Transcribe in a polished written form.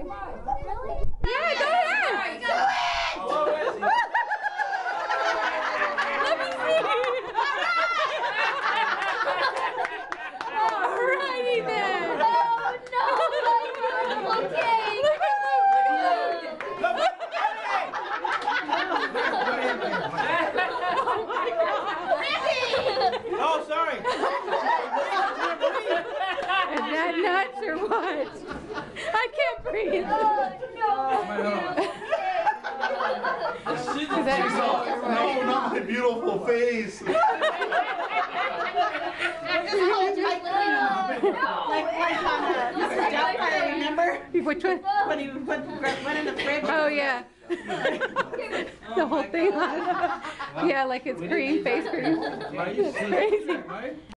Yeah, go ahead. Do it. Let me see. Alrighty then. Oh no! Okay. Look at Oh, sorry. Is that nuts or what? I can't breathe. Oh no! Is that No, not my beautiful face. Mr. Doubtfire, remember? Which one? When he went in the fridge. Oh yeah. The whole thing. Yeah, like it's cream, face cream. It's crazy.